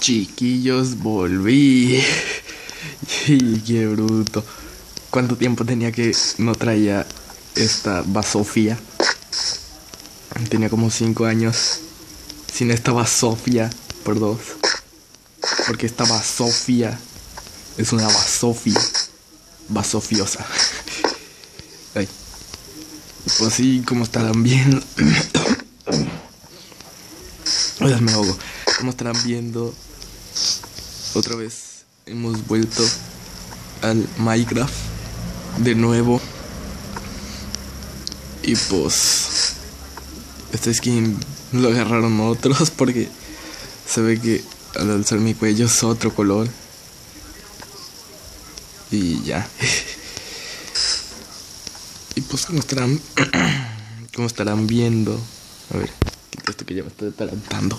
Chiquillos, volví. Y qué bruto. ¿Cuánto tiempo tenía que no traía esta basofia? Tenía como 5 años sin esta basofia por 2. Porque esta basofia es una basofia basofiosa. Ay. Pues sí, como estarán viendo. Oigan, me ahogo. Como estarán viendo, otra vez hemos vuelto al Minecraft de nuevo. Y pues este skin lo agarraron otros porque se ve que al alzar mi cuello es otro color. Y ya. Y pues como estarán viendo. A ver, quita esto que ya me estoy atarantando.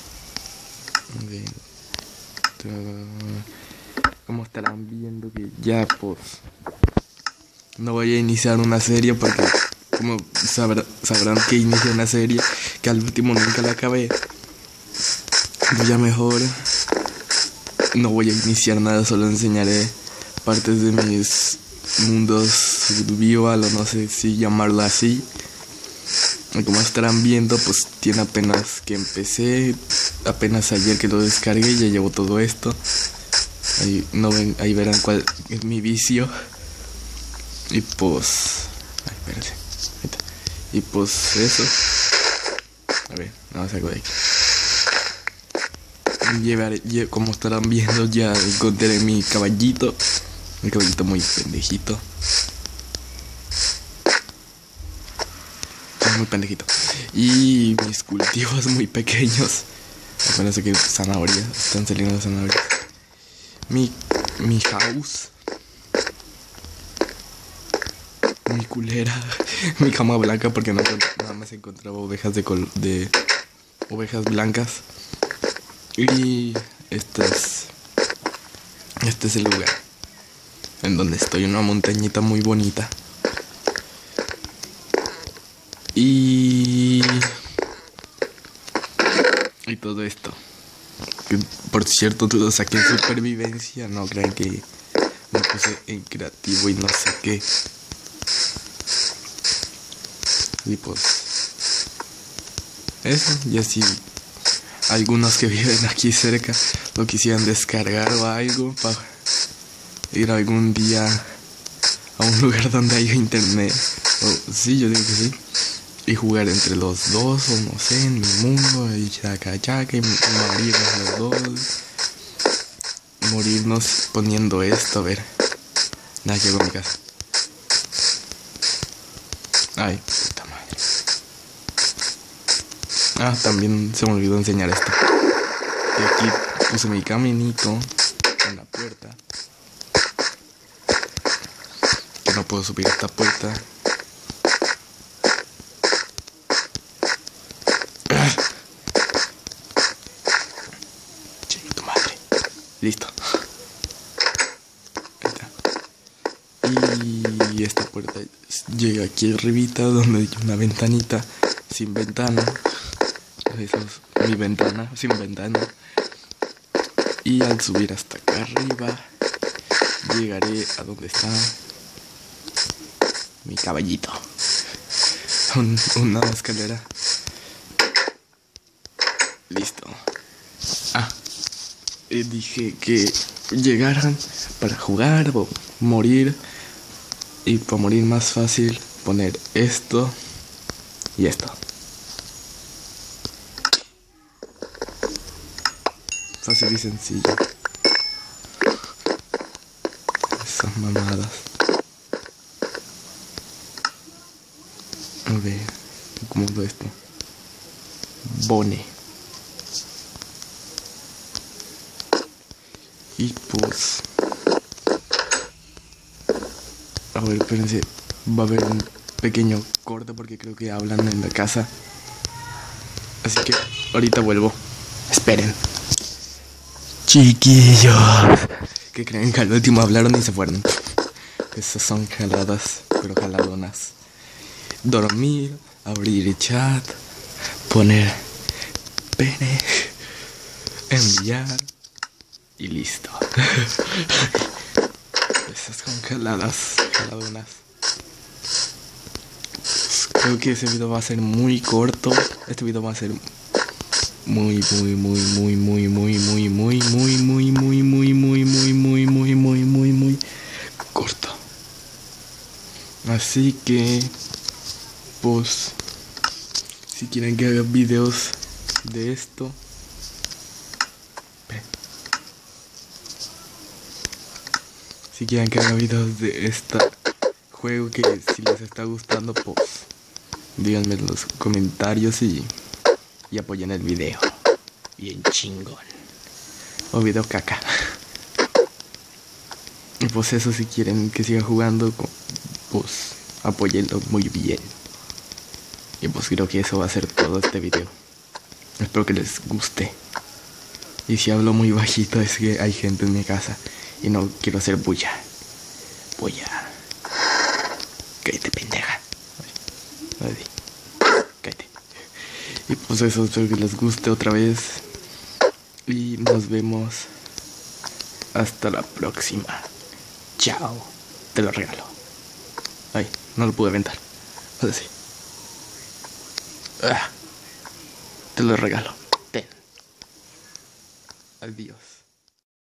Como estarán viendo que ya pues no voy a iniciar una serie porque como sabrán que inicié una serie que al último nunca la acabé. Pues ya mejor no voy a iniciar nada, solo enseñaré partes de mis mundos survival o no sé si llamarlo así. Y como estarán viendo, pues tiene apenas que empecé, apenas ayer que lo descargué, ya llevo todo esto. Ahí verán cuál es mi vicio. Y pues ay, espérate. Y pues eso. A ver, no saco de aquí. Como estarán viendo, ya encontré mi caballito. Un caballito muy pendejito. Muy pendejito. Y mis cultivos muy pequeños. Apenas aquí zanahorias. Están saliendo zanahorias. Mi house. Mi culera. Mi cama blanca porque nada más encontraba ovejas de ovejas blancas. Y este es el lugar en donde estoy, una montañita muy bonita. Y todo esto. Que, por cierto, todo saqué en supervivencia. No crean que me puse en creativo y no sé qué. Y pues eso. Y así algunos que viven aquí cerca lo quisieran descargar o algo para ir algún día a un lugar donde haya internet. Sí, yo digo que sí. Y jugar entre los dos, o no sé, en mi mundo, y chaca, y morirnos los dos. Morirnos poniendo esto, a ver. Nada, llego a mi casa. Ay, puta madre. Ah, también se me olvidó enseñar esto. Y aquí puse mi caminito en la puerta. Que no puedo subir esta puerta. Listo. Ahí está. Y esta puerta llega aquí arribita donde hay una ventanita sin ventana. Esa es mi ventana sin ventana. Y al subir hasta acá arriba llegaré a donde está mi caballito. Una escalera. Listo. Dije que llegaran para jugar o morir. Y para morir más fácil poner esto y esto. Fácil y sencillo. Esas mamadas. A ver, ¿cómo veo esto? Bone. Y pues a ver, espérense. Va a haber un pequeño corte porque creo que hablan en la casa. Así que ahorita vuelvo. Esperen. Chiquillos, que creen que al último hablaron y se fueron. Esas son jaladas, pero jaladonas. Dormir, abrir chat, poner pene enviar y listo. Esas congeladas, congeladonas. Creo que ese video va a ser muy corto. Este video va a ser muy corto. Así que pues si quieren que haga videos de esto, si quieren que haga videos de este juego, que si les está gustando, pues díganme en los comentarios y apoyen el video. Bien chingón. O video caca. Y pues eso, si quieren que siga jugando, pues apóyenlo muy bien. Y pues creo que eso va a ser todo este video. Espero que les guste. Y si hablo muy bajito es que hay gente en mi casa y no quiero hacer bulla. Cállate, pendeja. Cállate. Y pues eso, espero que les guste otra vez. Y nos vemos hasta la próxima. Chao. Te lo regalo. Ay, no lo pude aventar. Así. Te lo regalo. Ten. Adiós.